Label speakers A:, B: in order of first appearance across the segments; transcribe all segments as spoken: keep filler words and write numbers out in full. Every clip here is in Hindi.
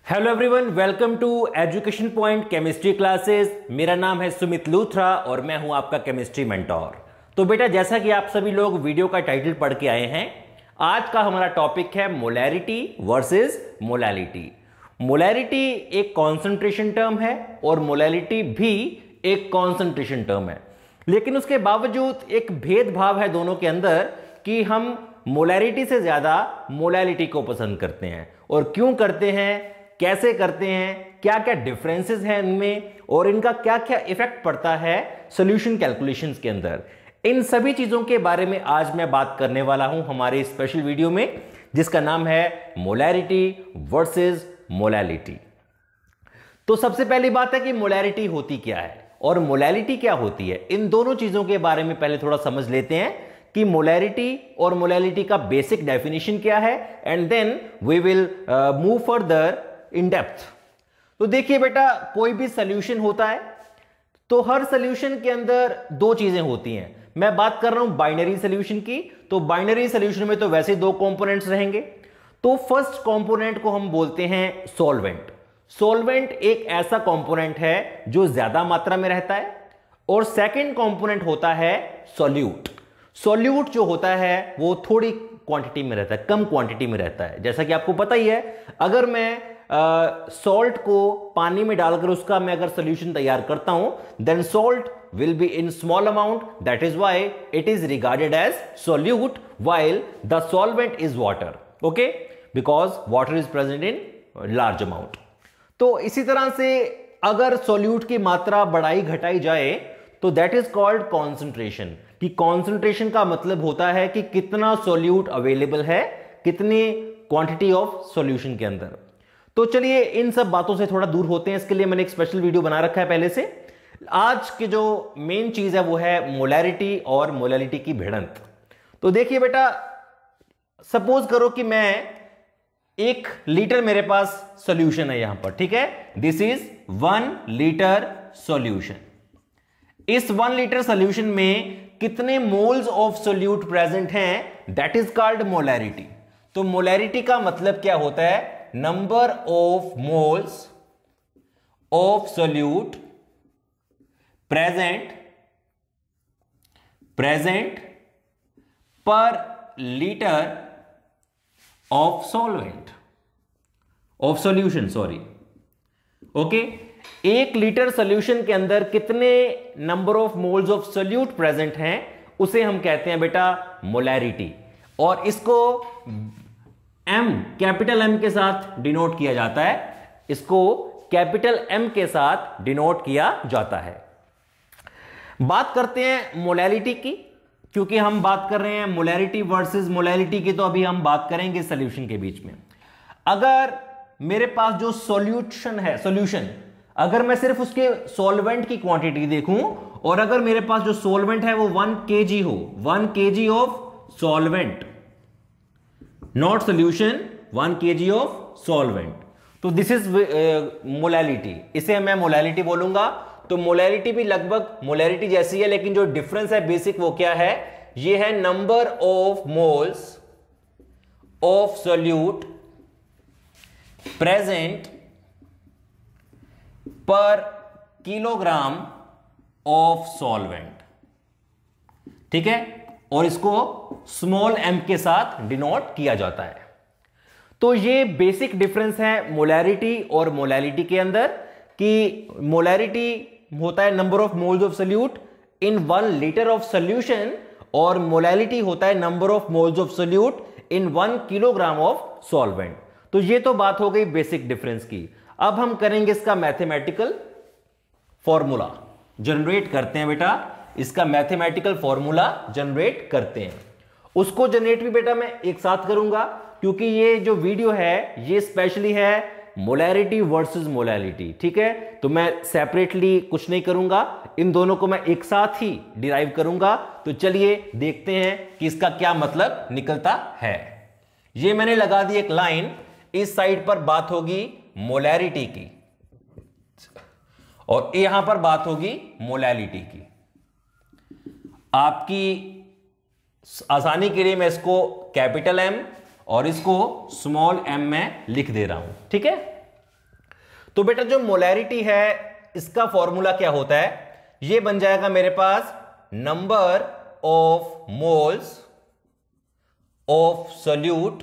A: Hello everyone, welcome to education point chemistry classes. मेरा नाम है सुमित लूथरा और मैं हूं आपका केमिस्ट्री मेंटोर। तो बेटा, जैसा कि आप सभी लोग वीडियो का टाइटल पढ़ के आए हैं, आज का हमारा टॉपिक है मोलैरिटी वर्सेस मोलैलिटी। मोलैरिटी एक कॉन्सेंट्रेशन टर्म है और मोलैलिटी भी एक कॉन्सेंट्रेशन टर्म है, लेकिन उसके बावजूद एक भेदभाव है दोनों के अंदर कि हम मोलैरिटी से ज्यादा मोलैलिटी को पसंद करते हैं। और क्यों करते हैं, कैसे करते हैं, क्या क्या डिफरेंसेस हैं इनमें और इनका क्या क्या इफेक्ट पड़ता है सॉल्यूशन कैलकुलेशंस के अंदर, इन सभी चीजों के बारे में आज मैं बात करने वाला हूं हमारे स्पेशल वीडियो में, जिसका नाम है मोलैरिटी वर्सेस मोलैलिटी। तो सबसे पहली बात है कि मोलैरिटी होती क्या है और मोलैलिटी क्या होती है। इन दोनों चीजों के बारे में पहले थोड़ा समझ लेते हैं कि मोलैरिटी और मोलैलिटी का बेसिक डेफिनेशन क्या है, and then we will move further in depth. तो देखिए बेटा, कोई भी सॉल्यूशन होता है तो हर सॉल्यूशन के अंदर दो चीजें होती हैं। मैं बात कर रहा हूं बाइनरी सॉल्यूशन की, तो बाइनरी सॉल्यूशन में तो वैसे दो कंपोनेंट्स रहेंगे। तो फर्स्ट कंपोनेंट को हम बोलते हैं सॉल्वेंट। सॉल्वेंट एक ऐसा कंपोनेंट है जो ज्यादा मात्रा में रहता है, और सेकंड कंपोनेंट होता है सॉल्यूट। सॉल्यूट जो होता है वो थोड़ी क्वांटिटी में रहता है, कम क्वांटिटी में रहता है। जैसा कि आपको पता ही है, अगर मैं सॉल्ट uh, को पानी में डालकर उसका मैं अगर सोल्यूशन तैयार करता हूं, then salt will be in small amount, that is why it is regarded as solute while the solvent is water, okay, because water is present in large amount. तो इसी तरह से अगर सॉल्यूट की मात्रा बढ़ाई घटाई जाए तो दैट इज कॉल्ड कॉन्सेंट्रेशन। कि कॉन्सेंट्रेशन का मतलब होता है कि कितना सॉल्यूट अवेलेबल है, कितनी क्वांटिटी ऑफ सॉल्यूशन के अंदर। तो चलिए इन सब बातों से थोड़ा दूर होते हैं, इसके लिए मैंने एक स्पेशल वीडियो बना रखा है पहले से। आज की जो मेन चीज है वो है मोलैरिटी और मोलैलिटी की भिड़ंत। तो देखिए बेटा, सपोज करो कि मैं एक लीटर मेरे पास सॉल्यूशन है यहां पर, ठीक है, this is one litre solution. इस वन लीटर सॉल्यूशन में कितने मोल्स ऑफ सॉल्यूट प्रेजेंट हैं, दैट इज कॉल्ड मोलैरिटी। तो मोलैरिटी का मतलब क्या होता है, number of moles of solute present present per litre of solvent of solution sorry okay. एक लीटर सॉल्यूशन के अंदर कितने number of moles of solute present हैं उसे हम कहते हैं बेटा मोलैरिटी, और इसको M, कैपिटल M के साथ डिनोट किया जाता है। इसको कैपिटल M के साथ डिनोट किया जाता है। बात करते हैं मोलैलिटी की, क्योंकि हम बात कर रहे हैं मोलैरिटी वर्सेस मोलैलिटी की, तो अभी हम बात करेंगे सॉल्यूशन के बीच में। अगर मेरे पास जो सॉल्यूशन है सॉल्यूशन अगर मैं सिर्फ उसके सॉल्वेंट की क्वांटिटी देखूं, और अगर मेरे पास जो सॉल्वेंट है वो वन केजी हो, one KG of solvent, not solution, one KG of solvent, तो दिस इज मोलैलिटी। इसे मैं मोलैलिटी बोलूंगा। तो मोलैलिटी भी लगभग मोलैरिटी जैसी है, लेकिन जो डिफरेंस है बेसिक वो क्या है, ये है number of moles of solute present per kilogram of solvent, ठीक है, और इसको स्मॉल m के साथ डिनोट किया जाता है। तो ये बेसिक डिफरेंस है मोलैरिटी और मोलैलिटी के अंदर, कि मोलैरिटी होता है number of moles of solute in one litre of solution, और मोलैलिटी होता है number of moles of solute in one kilogram of solvent. तो ये तो बात हो गई बेसिक डिफरेंस की। अब हम करेंगे इसका मैथमेटिकल फॉर्मूला, जनरेट करते हैं बेटा, इसका मैथमेटिकल फॉर्मूला जनरेट करते हैं। उसको जनरेट भी बेटा मैं एक साथ करूंगा, क्योंकि ये जो वीडियो है ये स्पेशली है मोलैरिटी वर्सेस मोलैलिटी, ठीक है। तो मैं सेपरेटली कुछ नहीं करूंगा, इन दोनों को मैं एक साथ ही डिराइव करूंगा। तो चलिए देखते हैं कि इसका क्या मतलब निकलता है। ये मैंने लगा दी एक लाइन, इस साइड पर बात होगी मोलैरिटी की और यहां पर बात होगी मोलैलिटी की। आपकी आसानी के लिए मैं इसको कैपिटल M और इसको स्मॉल m में लिख दे रहा हूं, ठीक है। तो बेटा जो मोलैरिटी है इसका फॉर्मूला क्या होता है, ये बन जाएगा मेरे पास number of moles of solute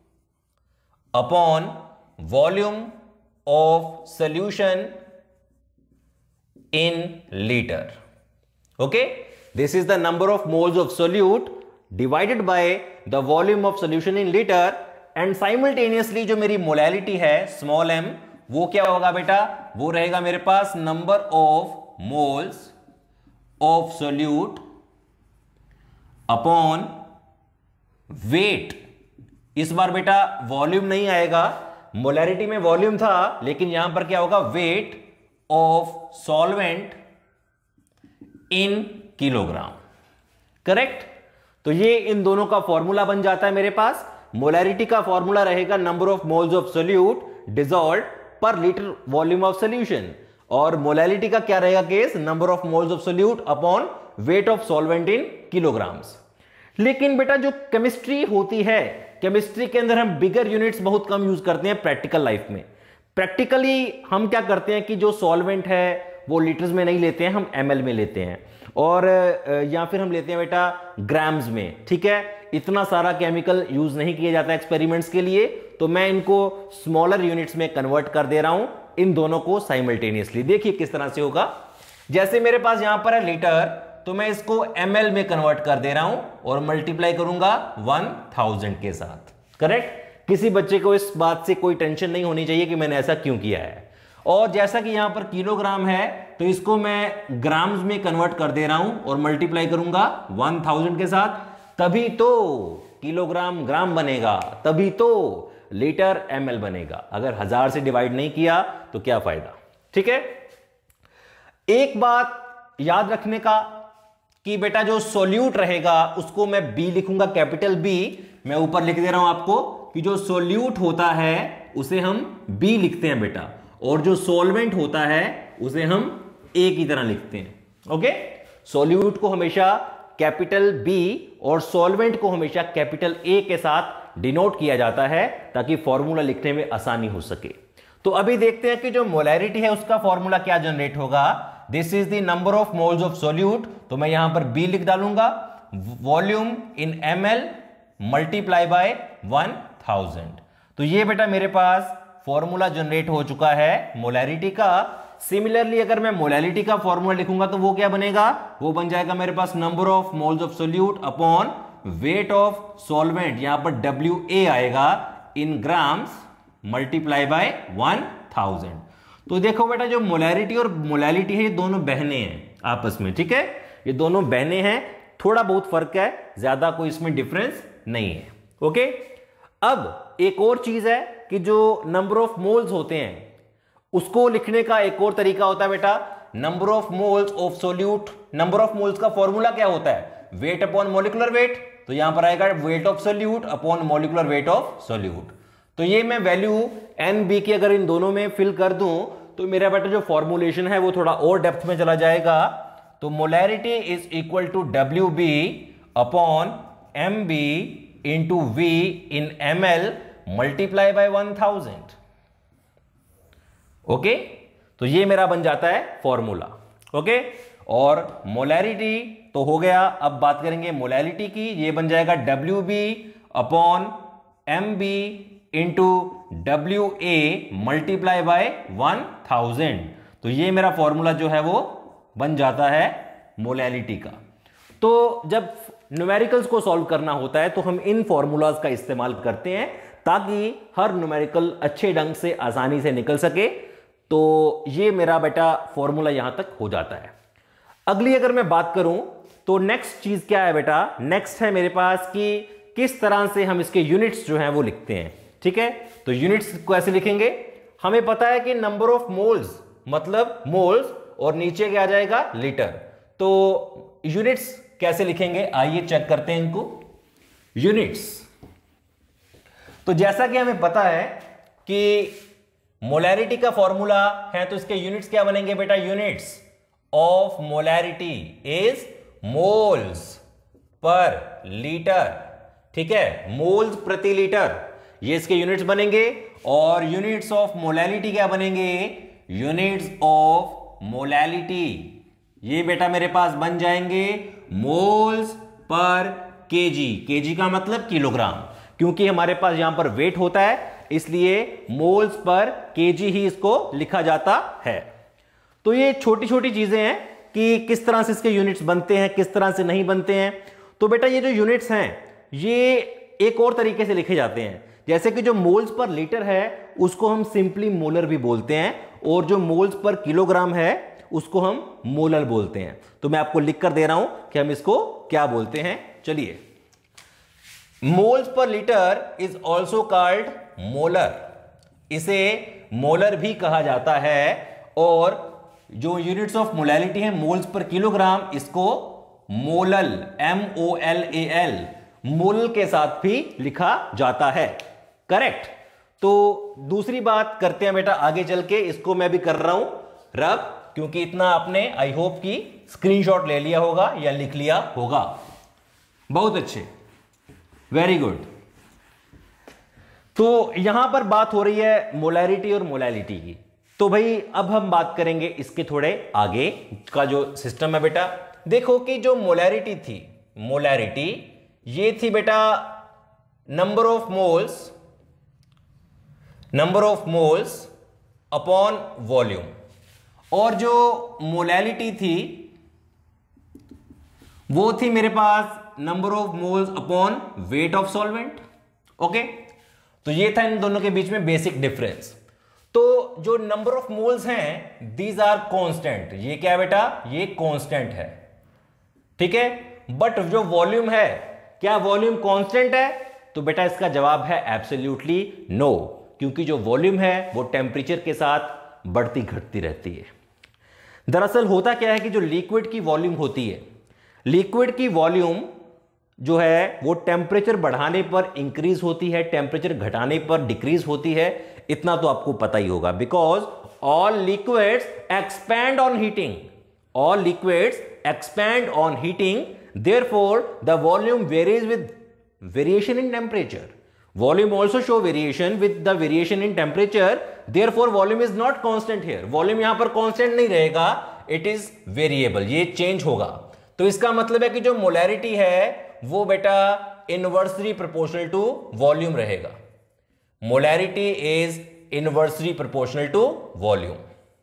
A: upon volume of solution in liter. Okay, this is the number of moles of solute divided by the volume of solution in liter, and simultaneously जो मेरी molality है small m, वो क्या होगा बेटा, वो रहेगा मेरे पास number of moles of solute upon weight. इस बार बेटा वॉल्यूम नहीं आएगा, मोलैरिटी में वॉल्यूम था, लेकिन यहां पर क्या होगा, weight of solvent in kilogram. Correct. तो ये इन दोनों का फॉर्मूला बन जाता है मेरे पास। मोलैरिटी का फॉर्मूला रहेगा number of moles of solute dissolved per litre volume of solution, और मोलैरिटी का क्या रहेगा case, number of moles of solute upon weight of solvent in kilograms. लेकिन बेटा जो केमिस्ट्री होती है, केमिस्ट्री के अंदर हम बिगर यूनिट्स बहुत कम यूज करते हैं प्रैक्टिकल लाइफ में। प्रैक्टिकली हम क्या करते हैं कि जो सॉल्वेंट है वो लीटर्स में नहीं लेते हैं, हम एमएल में लेते हैं, और या फिर हम लेते हैं बेटा ग्राम्स में। ठीक है, इतना सारा केमिकल यूज नहीं किया जाता एक्सपेरिमेंट्स के लिए, तो मैं इनको स्मॉलर यूनिट्स में कन्वर्ट कर दे रहा हूं, इन दोनों को साइमल्टेनियसली। देखिए किस तरह से होगा। जैसे मेरे पास यहां पर है लीटर, तो मैं इसको एमएल में कन्वर्ट कर दे रहा हूं और मल्टीप्लाई करूंगा वन थाउजेंड के साथ। करेक्ट। किसी बच्चे को इस बात से कोई टेंशन नहीं होनी चाहिए कि मैंने ऐसा क्यों किया है। और जैसा कि यहां पर किलोग्राम है, तो इसको मैं ग्राम्स में कन्वर्ट कर दे रहा हूं और मल्टीप्लाई करूंगा वन थाउजेंड के साथ, तभी तो किलोग्राम ग्राम बनेगा, तभी तो लीटर एमएल बनेगा। अगर हजार से डिवाइड नहीं किया तो क्या फायदा। ठीक है। एक बात याद रखने का कि बेटा जो सोल्यूट रहेगा उसको मैं बी लिखूंगा, कैपिटल बी। मैं ऊपर लिख दे रहा हूं आपको कि जो सोल्यूट होता है उसे हम बी लिखते हैं बेटा, और जो सॉल्वेंट होता है उसे हम ए की तरह लिखते हैं। ओके, सोल्यूट को हमेशा कैपिटल बी और सॉल्वेंट को हमेशा कैपिटल ए के साथ डिनोट किया जाता है, ताकि फॉर्मूला लिखने में आसानी हो सके। तो अभी देखते हैं कि जो मोलैरिटी है उसका फॉर्मूला क्या जनरेट होगा। This is the number of moles of solute, तो मैं यहां पर बी लिख डालूंगा, volume in M L multiply by one thousand. तो ये बेटा मेरे पास फॉर्मूला जनरेट हो चुका है मोलैरिटी का। सिमिलरली अगर मैं मोलैरिटी का फॉर्मूला लिखूंगा तो वो क्या बनेगा, वो बन जाएगा मेरे पास number of moles of solute upon weight of solvent, यहां पर डब्ल्यू ए आएगा in grams multiply by one thousand. तो देखो बेटा जो मोलैरिटी और मोलैलिटी है ये दोनों बहने हैं आपस में। ठीक है, ये दोनों बहने हैं, थोड़ा बहुत फर्क है, ज्यादा कोई इसमें डिफरेंस नहीं है। ओके। अब एक और चीज है कि जो नंबर ऑफ मोल्स होते हैं उसको लिखने का एक और तरीका होता है बेटा, number of moles of solute. Number of moles का फॉर्मूला क्या होता है, वेट अपॉन मोलिकुलर वेट। तो यहां पर आएगा weight of solute upon molecular weight of solute. तो ये मैं वैल्यू एन बी की अगर इन दोनों में फिल कर दूं तो मेरा बेटा जो फॉर्मुलेशन है वो थोड़ा और डेप्थ में चला जाएगा। तो molarity is equal to W B upon M B into V in M L multiply by one thousand. Okay, तो ये मेरा बन जाता है फॉर्मूला। ओके, और मोलैरिटी तो हो गया। अब बात करेंगे मोलैलिटी की, ये बन जाएगा W B upon M B into W A multiply by one thousand. तो ये मेरा फॉर्मूला जो है वो बन जाता है मोलैलिटी का। तो जब न्यूमेरिकल्स को सॉल्व करना होता है तो हम इन फॉर्मूलाज का इस्तेमाल करते हैं ताकि हर न्यूमेरिकल अच्छे ढंग से आसानी से निकल सके। तो ये मेरा बेटा फॉर्मूला यहां तक हो जाता है। अगली अगर मैं बात करूं तो नेक्स्ट चीज क्या है बेटा, नेक्स्ट है मेरे पास कि किस तरह से हम इसके यूनिट्स जो हैं वो लिखते हैं। ठीक है, तो यूनिट्स को ऐसे लिखेंगे, हमें पता है कि नंबर ऑफ मोल्स मतलब मोल्स और नीचे क्या आ जाएगा लीटर। तो यूनिट्स कैसे लिखेंगे, आइए चेक करते हैं इनको। यूनिट्स, तो जैसा कि हमें पता है कि मोलैरिटी का फॉर्मूला है, तो इसके यूनिट्स क्या बनेंगे बेटा, units of molarity is moles per litre. ठीक है, मोल्स प्रति लीटर, ये इसके यूनिट्स बनेंगे। और यूनिट्स ऑफ मोलैलिटी क्या बनेंगे, यूनिट्स ऑफ मोलैलिटी ये बेटा मेरे पास बन जाएंगे मोल्स पर केजी। केजी का मतलब किलोग्राम, क्योंकि हमारे पास यहां पर वेट होता है इसलिए मोल्स पर केजी ही इसको लिखा जाता है। तो ये छोटी छोटी चीजें हैं कि किस तरह से इसके यूनिट्स बनते हैं, किस तरह से नहीं बनते हैं। तो बेटा ये जो यूनिट्स हैं ये एक और तरीके से लिखे जाते हैं, जैसे कि जो मोल्स पर लीटर है उसको हम सिंपली मोलर भी बोलते हैं, और जो मोल्स पर किलोग्राम है उसको हम मोलर बोलते हैं। तो मैं आपको लिख कर दे रहा हूं कि हम इसको क्या बोलते हैं। चलिए, moles per litre is also called molar, इसे मोलर भी कहा जाता है। और जो यूनिट्स ऑफ मोलैलिटी है मोल्स पर किलोग्राम, इसको molal, M O L A L, mole के साथ भी लिखा जाता है। करेक्ट। तो दूसरी बात करते हैं बेटा आगे चल के, इसको मैं भी कर रहा हूं रब, क्योंकि इतना आपने आई होप की स्क्रीनशॉट ले लिया होगा या लिख लिया होगा। बहुत अच्छे, वेरी गुड। तो यहां पर बात हो रही है मोलैरिटी और मोलैलिटी की। तो भाई अब हम बात करेंगे इसके थोड़े आगे का जो सिस्टम है बेटा। देखो कि जो मोलैरिटी थी, मोलैरिटी ये थी बेटा number of moles, number of moles upon volume, और जो मोलैलिटी थी वो थी मेरे पास number of moles upon weight of solvent. Okay, तो ये था इन दोनों के बीच में बेसिक डिफरेंस। तो जो नंबर ऑफ मोल्स हैं दीज आर कांस्टेंट, ये क्या है बेटा, ये कांस्टेंट है, ठीक है। बट जो वॉल्यूम है, क्या वॉल्यूम कांस्टेंट है? तो बेटा इसका जवाब है एब्सोल्युटली नो, क्योंकि जो वॉल्यूम है वो टेम्परेचर के साथ बढ़ती घटती रहती है। दरअसल होता क्या है कि जो लिक्विड की वॉल्यूम होती है, लिक्विड की वॉल्यूम जो है वो टेम्परेचर बढ़ाने पर इंक्रीज होती है, टेम्परेचर घटाने पर डिक्रीज होती है। इतना तो आपको पता ही होगा, because all liquids expand on heating, all liquids expand on heating, therefore the volume varies with variation in temperature. Volume also show variation with the variation in temperature, therefore volume is not constant here. Volume यहां पर constant नहीं रहेगा, it is variable, ये change होगा। तो इसका मतलब है कि जो molarity है वो बेटा inversely proportional to volume रहेगा। Molarity is inversely proportional to volume।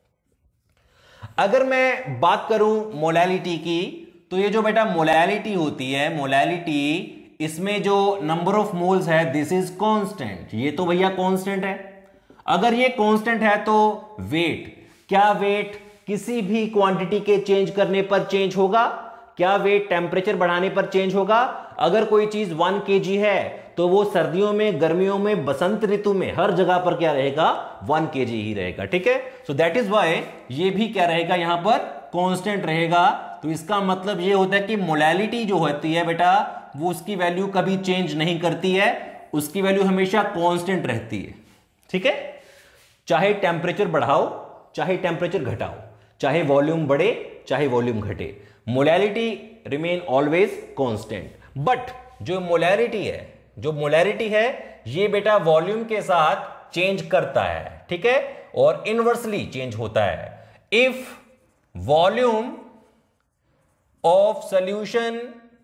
A: अगर मैं बात करूं मोलैलिटी की, तो ये जो बेटा मोलैलिटी होती है, मोलैलिटी इसमें जो नंबर ऑफ मोल्स है दिस इज कांस्टेंट, ये तो भैया कांस्टेंट है। अगर ये कांस्टेंट है तो वेट, क्या वेट किसी भी क्वांटिटी के चेंज करने पर चेंज होगा? क्या वेट टेम्परेचर बढ़ाने पर चेंज होगा? अगर कोई चीज वन केजी है तो वो सर्दियों में, गर्मियों में, बसंत ऋतु में हर जगह पर क्या रहेगा, वन केजी ही रहेगा, ठीक है। सो दैट इज व्हाई ये भी क्या रहेगा, यहां पर कांस्टेंट रहेगा। तो इसका मतलब ये होता है कि मोलैलिटी जो होती है बेटा वो उसकी वैल्यू कभी चेंज नहीं करती है, उसकी वैल्यू हमेशा कांस्टेंट रहती है, ठीक है। चाहे टेम्परेचर बढ़ाओ, चाहे टेम्परेचर घटाओ, चाहे वॉल्यूम बढ़े, चाहे वॉल्यूम घटे, molality remain always constant. But जो मोलैरिटी है, जो मोलैरिटी है ये बेटा वॉल्यूम के साथ चेंज करता है, ठीक है, और इनवर्सली चेंज होता है। If volume of solution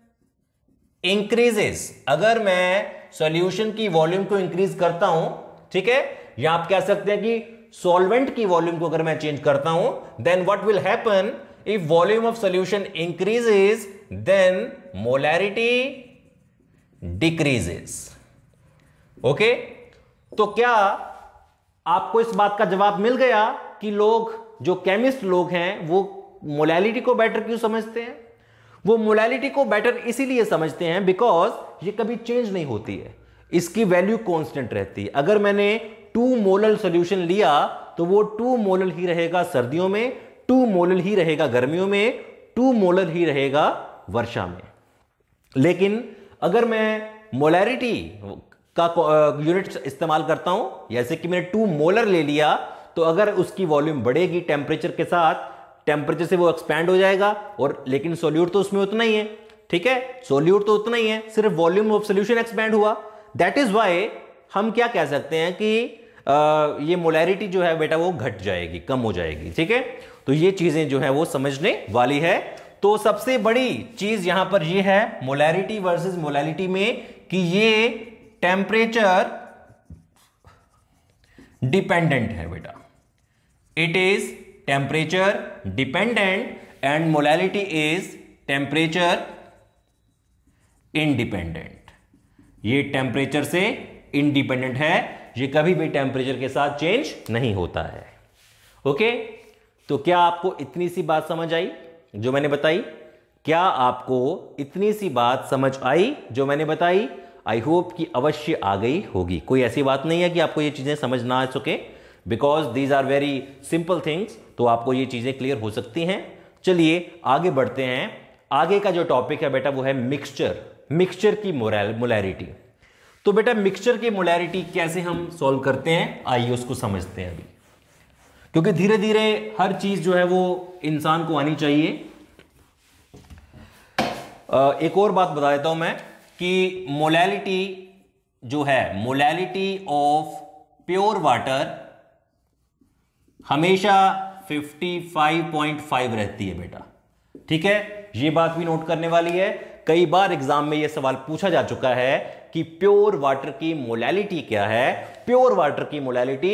A: increases, अगर मैं सॉल्यूशन की वॉल्यूम को इंक्रीज करता हूं, ठीक है, या आप कह सकते हैं कि सॉल्वेंट की वॉल्यूम को अगर मैं चेंज करता हूं, then what will happen, if volume of solution increases then molarity decreases. Okay, तो क्या आपको इस बात का जवाब मिल गया कि लोग, जो केमिस्ट लोग हैं, वो मोलैलिटी को बेटर क्यों समझते हैं? वो मोलैलिटी को बेटर इसीलिए समझते हैं बिकॉज ये कभी चेंज नहीं होती है, इसकी वैल्यू कांस्टेंट रहती है। अगर मैंने टू मोलल सॉल्यूशन लिया तो वो टू मोलल ही रहेगा सर्दियों में, टू मोलल ही रहेगा गर्मियों में, टू मोलल ही रहेगा वर्षा में। लेकिन अगर मैं मोलैरिटी का यूनिट इस्तेमाल करता हूं, जैसे कि मैंने टू मोलर ले लिया, तो अगर उसकी वॉल्यूम बढ़ेगी टेम्परेचर के साथ, टेम्परेचर से वो एक्सपैंड हो जाएगा, और लेकिन सोल्यूट तो उसमें उतना ही है, ठीक है, सोल्यूट तो उतना ही है, सिर्फ वॉल्यूम ऑफ सॉल्यूशन एक्सपैंड हुआ। दैट इज व्हाई हम क्या कह सकते हैं कि आ, ये मोलैरिटी जो है बेटा वो घट जाएगी, कम हो जाएगी। ठीक है, तो ये चीजें जो है वो समझने वाली है। तो सबसे बड़ी चीज यहां पर ये है मोलैरिटी वर्सेस मोलैलिटी में कि ये टेम्परेचर डिपेंडेंट है बेटा। It is temperature dependent and molality is temperature independent. ये टेम्परेचर से इंडिपेंडेंट है, ये कभी भी टेम्परेचर के साथ चेंज नहीं होता है। ओके, तो क्या आपको इतनी सी बात समझ आई जो मैंने बताई? क्या आपको इतनी सी बात समझ आई जो मैंने बताई? आई होप कि अवश्य आ गई होगी। कोई ऐसी बात नहीं है कि आपको ये चीजें समझ ना आ सके, because these are very simple things, तो आपको ये चीजें क्लियर हो सकती हैं। चलिए आगे बढ़ते हैं। आगे का जो टॉपिक है बेटा वो है मिक्सचर, मिक्सचर की मोलैरिटी। तो बेटा मिक्सचर की मोलैरिटी कैसे हम सॉल्व करते हैं, आइए उसको समझते हैं अभी, क्योंकि धीरे धीरे हर चीज जो है वो इंसान को आनी चाहिए। एक और बात बता देता हूं मैं कि मोलैलिटी जो है, मोलैलिटी ऑफ प्योर वाटर हमेशा पचपन पॉइंट फाइव रहती है बेटा। ठीक है, ये बात भी नोट करने वाली है। कई बार एग्जाम में यह सवाल पूछा जा चुका है कि प्योर वाटर की मोलैलिटी क्या है। प्योर वाटर की मोलैलिटी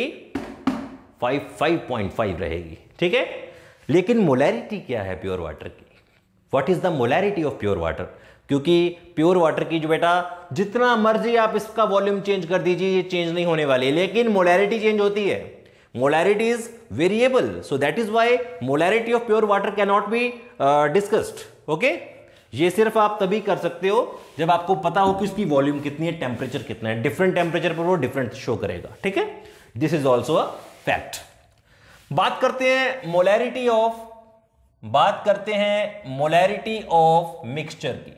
A: पचपन पॉइंट फाइव रहेगी। ठीक है, लेकिन मोलैरिटी क्या है प्योर वाटर की? What is the molarity of pure water? क्योंकि प्योर वाटर की जो बेटा जितना मर्जी आप इसका वॉल्यूम चेंज कर दीजिए, ये चेंज नहीं होने वाली, लेकिन मोलैरिटी चेंज होती है। Molarity is variable, so that is why molarity of pure water can not be discussed. Okay, ये सिर्फ आप तभी कर सकते हो जब आपको पता हो कि उसकी वॉल्यूम कितनी है, टेम्परेचर कितना है। डिफरेंट टेम्परेचर पर वो डिफरेंट शो करेगा। ठीक है, this is also a fact. बात करते हैं मोलैरिटी ऑफ बात करते हैं मोलैरिटी ऑफ मिक्सचर की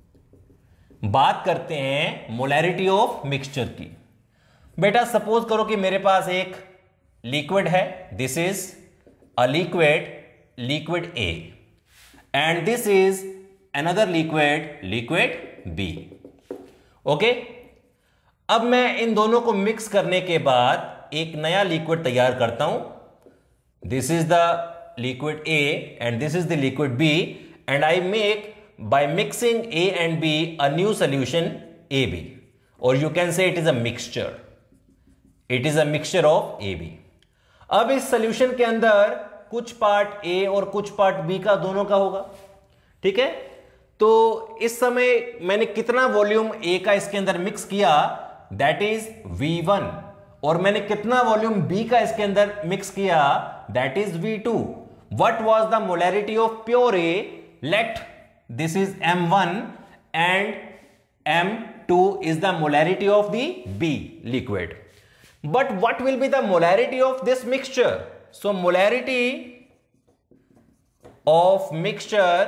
A: बात करते हैं मोलैरिटी ऑफ मिक्सचर की। बेटा सपोज करो कि मेरे पास एक लिक्विड है, this is a liquid, liquid A, and this is another liquid, liquid B. Okay, अब मैं इन दोनों को मिक्स करने के बाद एक नया लिक्विड तैयार करता हूं। This is the liquid A and this is the liquid B, and I make by mixing A and B a new solution A B, or you can say it is a mixture. It is a mixture of A B. अब इस solution के अंदर कुछ पार्ट A और कुछ पार्ट B का दोनों का होगा। ठीक है, तो इस समय मैंने कितना वॉल्यूम A का इसके अंदर मिक्स किया, that is V वन, और मैंने कितना वॉल्यूम B का इसके अंदर मिक्स किया, that is V two. What was the molarity of pure A? Let this is M one and M two is the molarity of the B liquid. But what will be the molarity of this mixture? So molarity of mixture,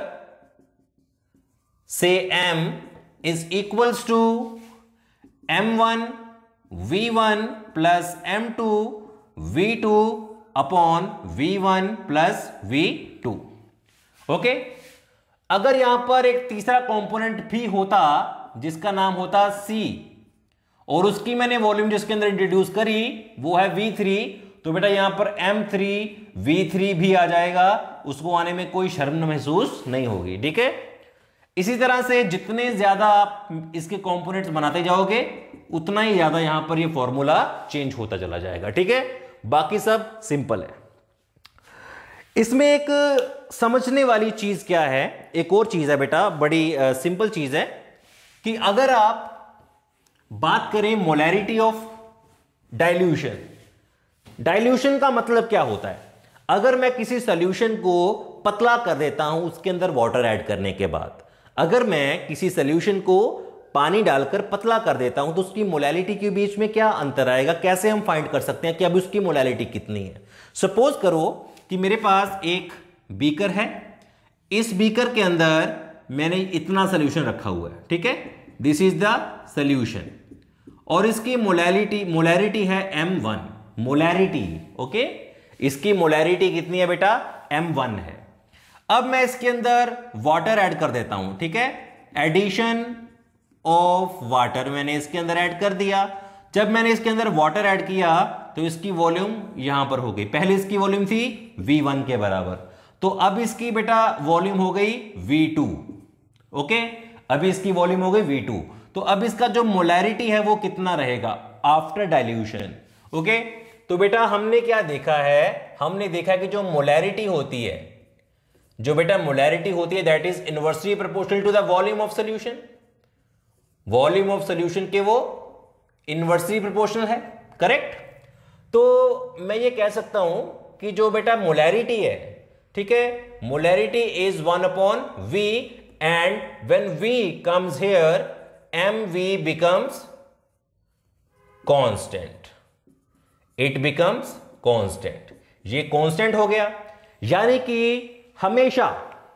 A: say M, is equals to M one V one plus M two V two upon V one plus V two. Okay, अगर यहां पर एक तीसरा कंपोनेंट भी होता जिसका नाम होता C, और उसकी मैंने वॉल्यूम जिसके अंदर इंट्रोड्यूस करी वो है V थ्री, तो बेटा यहां पर M थ्री V थ्री भी आ जाएगा, उसको आने में कोई शर्म महसूस नहीं होगी। ठीक है, इसी तरह से जितने ज्यादा आप इसके कंपोनेंट्स बनाते जाओगे उतना ही ज्यादा यहां पर ये फॉर्मूला चेंज होता चला जाएगा। ठीक है, बाकी सब सिंपल है। इसमें एक समझने वाली चीज क्या है, एक और चीज है बेटा, बड़ी सिंपल चीज है कि अगर आप बात करें मोलैरिटी ऑफ डाइल्यूशन, डाइल्यूशन का मतलब क्या होता है? अगर मैं किसी सॉल्यूशन को पतला कर देता हूं उसके अंदर वाटर ऐड करने के बाद, अगर मैं किसी सॉल्यूशन को पानी डालकर पतला कर देता हूं तो उसकी मोलैलिटी के बीच में क्या अंतर आएगा? कैसे हम फाइंड कर सकते हैं कि अब उसकी मोलैलिटी कितनी है? सपोज करो कि मेरे पास एक बीकर है, इस बीकर के अंदर मैंने इतना सॉल्यूशन रखा हुआ है। ठीक है, दिस इज द सॉल्यूशन, और इसकी मोलैलिटी मोलैरिटी है एम वन, मोलैरिटी। ओके, इसकी मोलैरिटी कितनी है बेटा? एम वन है। अब मैं इसके अंदर वाटर ऐड कर देता हूं। ठीक है, एडिशन ऑफ वाटर मैंने इसके अंदर ऐड कर दिया। जब मैंने इसके अंदर वाटर ऐड किया तो इसकी वॉल्यूम यहां पर हो गई, पहले इसकी वॉल्यूम थी वी वन के बराबर, तो अब इसकी बेटा वॉल्यूम हो गई वी टू। ओके, अभी इसकी वॉल्यूम हो गई वी टू, तो अब इसका जो मोलैरिटी है वो कितना रहेगा आफ्टर डाइल्यूशन। ओके, तो बेटा हमने क्या देखा है, हमने देखा कि जो मोलैरिटी होती है, जो बेटा मोलैरिटी होती है that is inversely proportional to the volume of solution. Volume of solution के वो इनवर्सली प्रोपोर्शनल है, करेक्ट। तो मैं ये कह सकता हूं कि जो बेटा मोलैरिटी है, ठीक है, molarity is one upon V, and when V comes here M V becomes constant, it becomes constant. ये कांस्टेंट हो गया, यानी कि हमेशा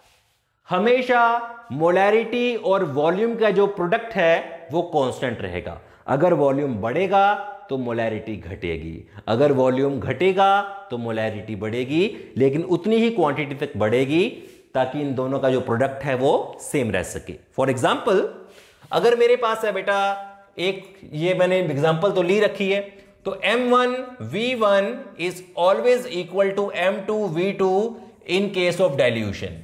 A: हमेशा मोलैरिटी और वॉल्यूम का जो प्रोडक्ट है वो कांस्टेंट रहेगा। अगर वॉल्यूम बढ़ेगा तो मोलैरिटी घटेगी, अगर वॉल्यूम घटेगा तो मोलैरिटी बढ़ेगी, लेकिन उतनी ही क्वांटिटी तक बढ़ेगी ताकि इन दोनों का जो प्रोडक्ट है वो सेम रह सके। फॉर एग्जाम्पल, अगर मेरे पास है बेटा एक, ये मैंने एग्जाम्पल तो ली रखी है, तो M one V one is always equal to M two V two in case of dilution.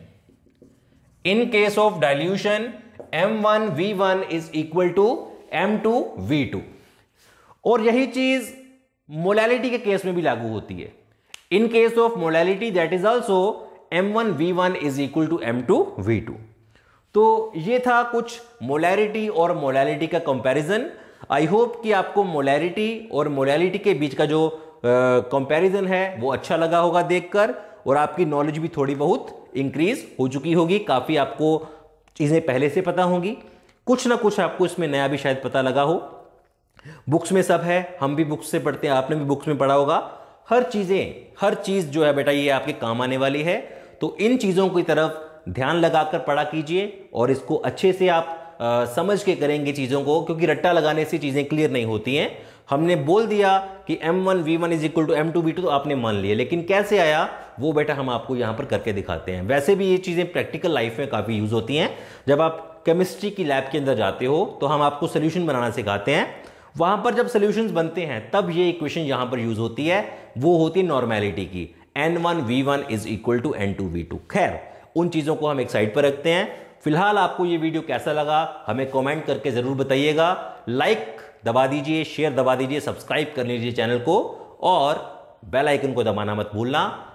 A: In case of dilution M one V one is equal to M two V two, और यही चीज मोलैलिटी के केस में भी लागू होती है। In case of molality that is also M one V one is equal to M two V two. तो ये था कुछ मोलैरिटी और मोलैलिटी का कंपैरिजन। आई होप कि आपको मोलैरिटी और मोलैलिटी के बीच का जो कंपैरिजन है वो अच्छा लगा होगा देखकर, और आपकी नॉलेज भी थोड़ी बहुत इंक्रीज हो चुकी होगी, काफी आपको चीजें पहले से पता होंगी, कुछ ना कुछ आपको इसमें नया भी शायद पता लगा हो। बुक्स में सब है, हम भी बुक्स से पढ़ते हैं, आपने भी बुक्स में पढ़ा होगा। हर चीजें हर चीज जो है बेटा ये आपके काम आने वाली है, तो इन चीजों की तरफ ध्यान लगाकर पढ़ा कीजिए, और इसको अच्छे से आप आ, समझ के करेंगे चीजों को, क्योंकि रट्टा लगाने से चीजें क्लियर नहीं होती हैं। हमने बोल दिया कि M one V one is equal to M two V two, तो आपने मान लिया, लेकिन कैसे आया वो बेटा हम आपको यहां पर करके दिखाते हैं। वैसे भी ये चीजें प्रैक्टिकल लाइफ में काफी यूज होती हैं। जब आप केमिस्ट्री की लैब के अंदर जाते हो तो हम आपको सोल्यूशन बनाना सिखाते हैं, वहां पर जब सॉल्यूशंस बनते हैं तब ये इक्वेशन यहां पर यूज होती है, वो होती है नॉर्मेलिटी की, N one V one is equal to N two V two. खैर, उन चीजों को हम एक साइड पर रखते हैं। फिलहाल आपको ये वीडियो कैसा लगा हमें कमेंट करके जरूर बताइएगा। लाइक दबा दीजिए, शेयर दबा दीजिए, सब्सक्राइब कर लीजिए चैनल को, और बेल आइकन को दबाना मत भूलना।